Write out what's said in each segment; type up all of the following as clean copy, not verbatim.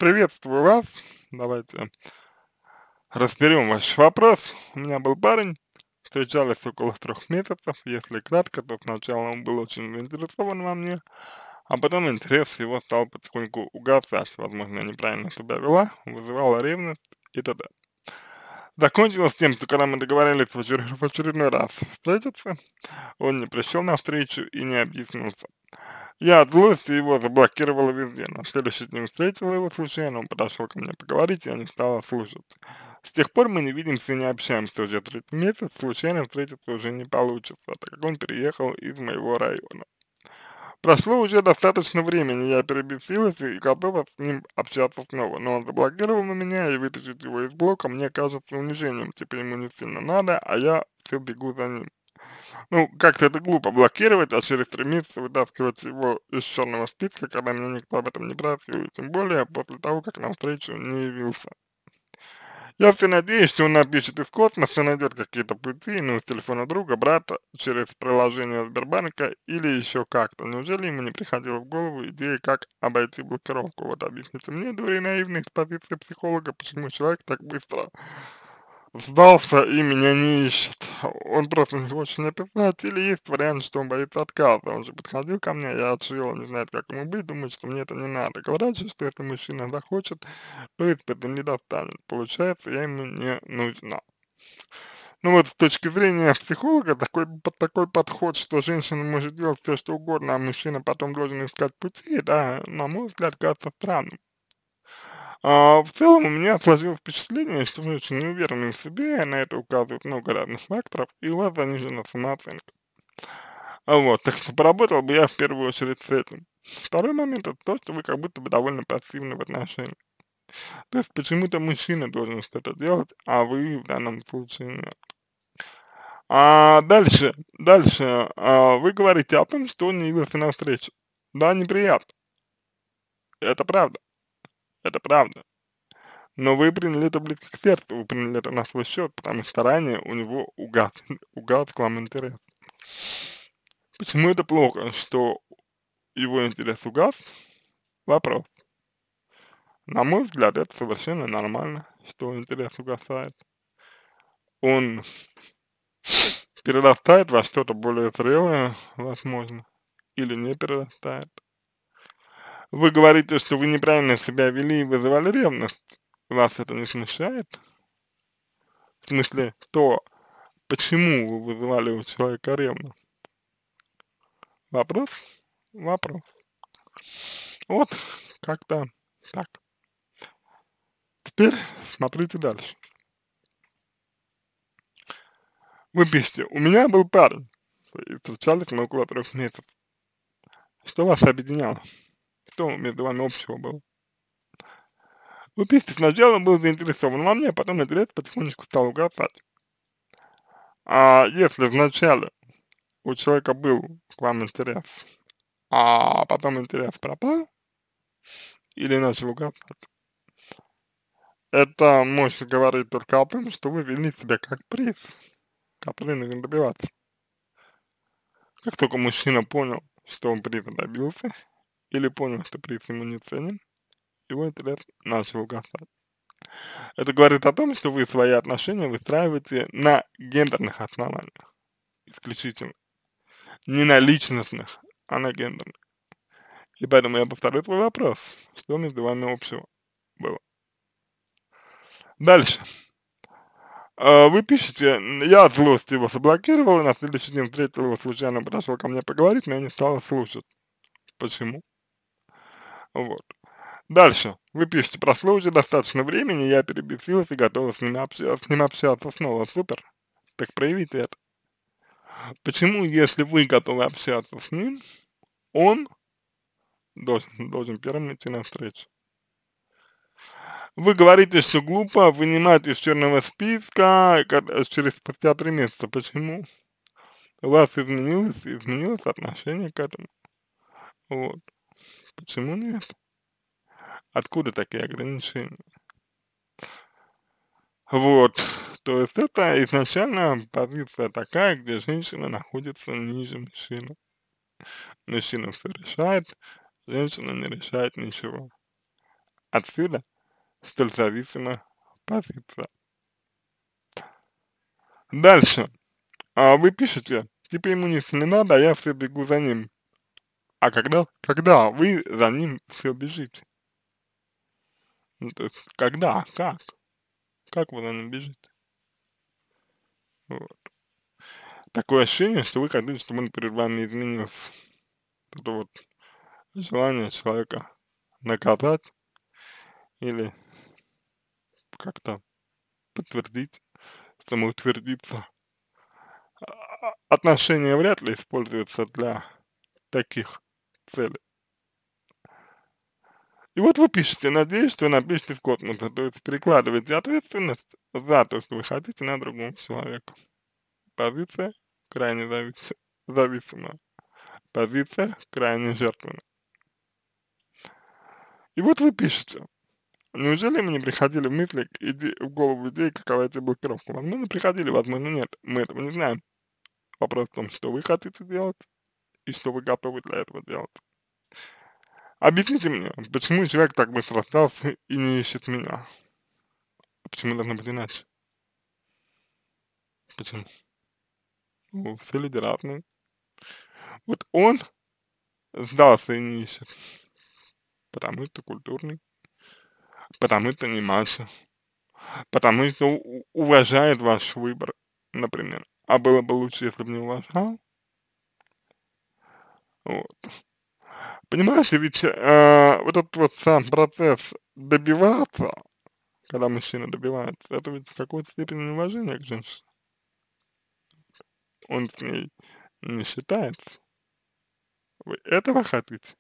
Приветствую вас. Давайте разберем ваш вопрос. У меня был парень, встречались около 3 месяцев. Если кратко, то сначала он был очень заинтересован во мне, а потом интерес его стал потихоньку угасать. Возможно, я неправильно себя вела, вызывала ревность и т.д. Закончилось тем, что когда мы договорились в очередной раз встретиться, он не пришел на встречу и не объяснился. Я от злости его заблокировала везде. На следующий день встретила его случайно, он подошел ко мне поговорить, я не стала слушать. С тех пор мы не видимся и не общаемся уже 3 месяц, случайно встретиться уже не получится, так как он переехал из моего района. Прошло уже достаточно времени, я перебесилась и готова с ним общаться снова, но он заблокировал на меня, и вытащить его из блока мне кажется унижением, типа ему не сильно надо, а я все бегу за ним. Ну, как-то это глупо блокировать, а через 3 месяца вытаскивать его из черного списка, когда меня никто об этом не просил, и тем более после того, как на встречу не явился. Я все надеюсь, что он напишет из космоса, найдет какие-то пути, ну, с телефона друга, брата, через приложение Сбербанка или еще как-то. Неужели ему не приходила в голову идея, как обойти блокировку? Вот объясните мне, дуры наивных, с позиции психолога, почему человек так быстро сдался и меня не ищет. Он просто не хочет мне писать, или есть вариант, что он боится отказа. Он же подходил ко мне, я отшил, он не знает, как ему быть, думает, что мне это не надо. Говорят же, что если мужчина захочет, то из-под земли достанет. Получается, я ему не нужна. Ну вот с точки зрения психолога, такой подход, что женщина может делать все, что угодно, а мужчина потом должен искать пути, да, на мой взгляд, кажется странным. В целом у меня сложилось впечатление, что вы очень не уверены в себе, на это указывает много разных факторов, и у вас занижена самооценка. Вот, так что поработал бы я в первую очередь с этим. Второй момент это то, что вы как будто бы довольно пассивны в отношениях. То есть почему-то мужчина должен что-то делать, а вы в данном случае нет. Дальше, вы говорите о том, что он не явился на встречу. Да, неприятно, это правда, это правда. Но вы приняли это близко к сердцу, вы приняли это на свой счет, потому что ранее у него угас к вам интерес. Почему это плохо, что его интерес угас? Вопрос. На мой взгляд, это совершенно нормально, что интерес угасает. Он перерастает во что-то более зрелое, возможно, или не перерастает. Вы говорите, что вы неправильно себя вели и вызывали ревность. Вас это не смущает? В смысле, то, почему вы вызывали у человека ревность? Вопрос? Вопрос. Вот, как-то так. Теперь смотрите дальше. Вы пишете, у меня был парень, и встречались мы около 3 месяцев. Что вас объединяло? Что между вами общего было? Вы пишете, сначала был заинтересован во мне, а потом интерес потихонечку стал угасать. А если вначале у человека был к вам интерес, а потом интерес пропал или начал угасать, это может говорить только о том, что вы вели себя как приз, который нужно добиваться. Как только мужчина понял, что он приза добился, или понял, что приз ему не ценен, его интерес начал угасать. Это говорит о том, что вы свои отношения выстраиваете на гендерных основаниях исключительно. Не на личностных, а на гендерных. И поэтому я повторю твой вопрос. Что между вами общего было? Дальше. Вы пишете, я от злости его заблокировал, и на следующий день встретил его случайно, подошел ко мне поговорить, но я не стала слушать. Почему? Вот. Дальше. Вы пишете, прошло уже достаточно времени, я перебесилась и готова с ним общаться снова. Супер. Так проявите это. Почему, если вы готовы общаться с ним, он должен первым идти навстречу? Вы говорите, что глупо вынимать из черного списка через спустя 3 месяца. Почему? У вас изменилось отношение к этому. Вот. Почему нет? Откуда такие ограничения? Вот. То есть это изначально позиция такая, где женщина находится ниже мужчины. Мужчина все решает, женщина не решает ничего. отсюда столь зависимая позиция. Дальше. Вы пишете, типа ему не надо, а я все бегу за ним. А когда вы за ним все бежите? Ну, то есть, когда, как вы за ним бежите? Вот. Такое ощущение, что вы хотите, чтобы он перед вами изменился. Это вот желание человека наказать или как-то подтвердить, самоутвердиться. Отношения вряд ли используются для таких целей. И вот вы пишете, надеюсь, что вы напишите в космосе, то есть перекладываете ответственность за то, что вы хотите, на другого человека. Позиция крайне зависимая, позиция крайне жертвенная. И вот вы пишете, неужели мне не приходили в мысли, в голову идеи, какова эти блокировка? Возможно, приходили, возможно, нет. Мы этого не знаем. Вопрос в том, что вы хотите делать и что вы готовы для этого делать. Объясните мне, почему человек так быстро расстался и не ищет меня? Почему должно быть иначе? Почему? Ну, все люди разные. Вот он сдался и не ищет, потому что культурный, потому что не мачо, потому что уважает ваш выбор, например. А было бы лучше, если бы не уважал. Вот. Понимаете, ведь вот этот вот сам процесс добиваться, когда мужчина добивается, это ведь в какой-то степени неуважение к женщине. Он с ней не считается. Вы этого хотите?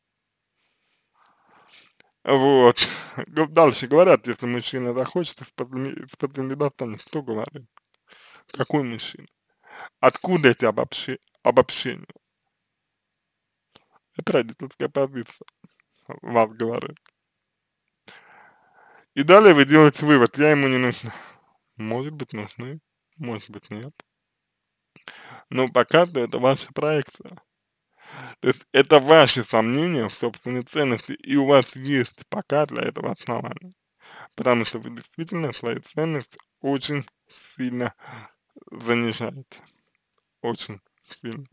Вот. Дальше говорят, если мужчина захочет, из-под земли достанет. Кто говорит? Какой мужчина? Откуда эти обобщения? Это родительская позиция, вас говорит. И далее вы делаете вывод, я ему не нужна. Может быть, нужны, может быть, нет. Но пока что это ваша проекция. То есть это ваши сомнения в собственной ценности, и у вас есть пока для этого основания. Потому что вы действительно свои ценности очень сильно занижаете. Очень сильно.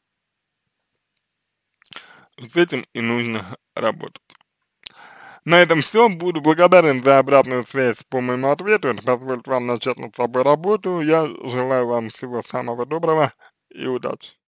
С этим и нужно работать. На этом все. Буду благодарен за обратную связь по моему ответу. Это позволит вам начать над собой работу. Я желаю вам всего самого доброго и удачи.